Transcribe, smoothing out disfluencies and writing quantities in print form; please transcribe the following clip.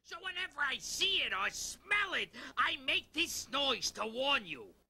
So whenever I see it or smell it, I make this noise to warn you.